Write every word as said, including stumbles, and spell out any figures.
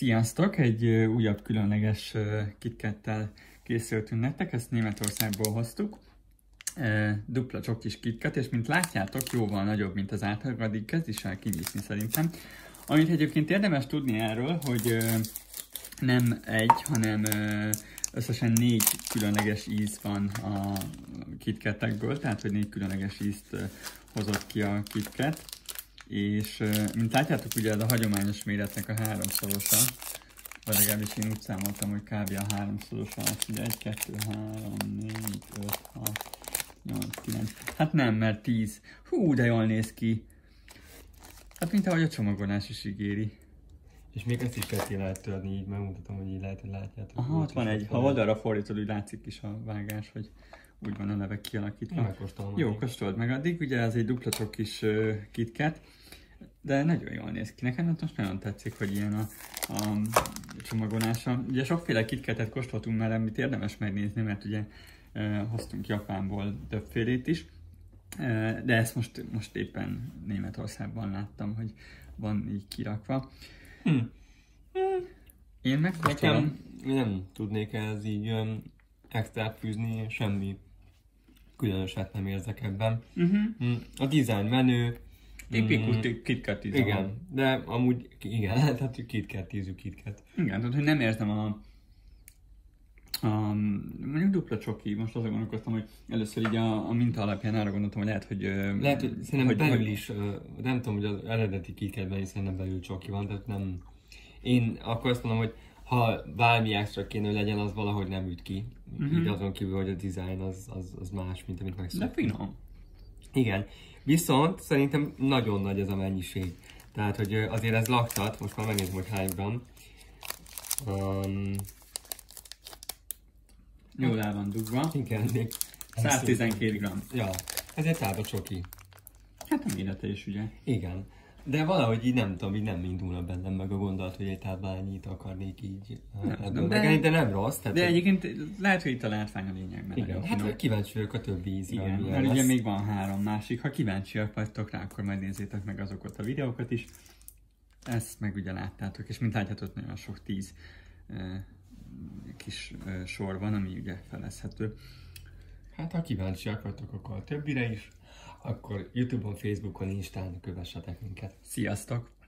Sziasztok! Egy ö, újabb különleges ö, KitKattel készültünk nektek, ezt Németországból hoztuk. E, dupla csokis KitKat, és mint látjátok, jóval nagyobb, mint az átlag, addig kezd is el kinyitni szerintem. Amit egyébként érdemes tudni erről, hogy ö, nem egy, hanem ö, összesen négy különleges íz van a KitKatekből, tehát hogy négy különleges ízt ö, hozott ki a KitKat. És mint látjátok, ugye ez a hagyományos méretnek a háromszorosa, vagy legalábbis én úgy számoltam, hogy kb. A háromszorosa, azt ugye egy, kettő, három, négy, öt, hat, nyolc, kilenc, hát nem, mert tíz. Hú, de jól néz ki. Hát mint ahogy a csomagolás is ígéri. És még ezt is ketté lehet törni, így megmutatom, hogy így lehet, hogy látjátok. Aha, ott van egy, ha oldalra fordítod, úgy látszik is a vágás, hogy úgy van a neve kialakítva. Megkóstolom. Jó, kóstold meg addig, ugye ez egy dupla csokis uh, KitKat, de nagyon jól néz ki. Nekem most nagyon tetszik, hogy ilyen a, a csomagolása. Ugye sokféle KitKatet kóstoltunk már, amit érdemes megnézni, mert ugye uh, hoztunk Japánból többfélét is. Uh, de ezt most, most éppen Németországban láttam, hogy van így kirakva. Hm. Hm. Én megkóstolom. Nekem nem tudnék ez így um, extrát fűzni, semmi különöset nem érzek ebben. Uh-huh. Mm, a design menő. Tipikus mm, KitKat íz. Igen, de amúgy igen, tehát KitKat ízű KitKat. Igen, tehát hogy nem érzem a, a mondjuk dupla csoki, most azon gondolkoztam, hogy először így a, a minta alapján arra gondoltam, hogy lehet, hogy... Lehet, hogy szerintem hogy, belül is, nem tudom, hogy az eredeti KitKatben is szerintem belül csoki van, tehát nem... Én akkor azt mondom, hogy ha bármi extra kéne legyen, az valahogy nem üt ki. Uh-huh. Így azon kívül, hogy a design az, az, az más, mint amit megszoktunk. De finom. Igen. Viszont szerintem nagyon nagy ez a mennyiség. Tehát, hogy azért ez laktat, most már megnézem, hogy hány gram. Um, Jól el van dugva. Igen, még száztizenkét gram. Ja, ez egy tába csoki. Hát a mérete is, ugye? Igen. De valahogy így nem tudom, így nem indulna bennem meg a gondolat, hogy egy táblányit akarnék így ebből megenni, de nem rossz. Tehát de egyébként lehet, hogy itt a látvány a lényeg. Mert igen, hát finom. Kíváncsi vagyok a többi ízre. Igen, mert ugye még van három másik. Ha kíváncsiak vagytok rá, akkor majd nézzétek meg azokat a videókat is. Ezt meg ugye láttátok, és mint látjátok, nagyon sok tíz eh, kis eh, sor van, ami ugye felezhető. Hát ha kíváncsiak vagytok, akkor a többire is, akkor YouTube-on, Facebookon, Instán kövessetek minket. Sziasztok!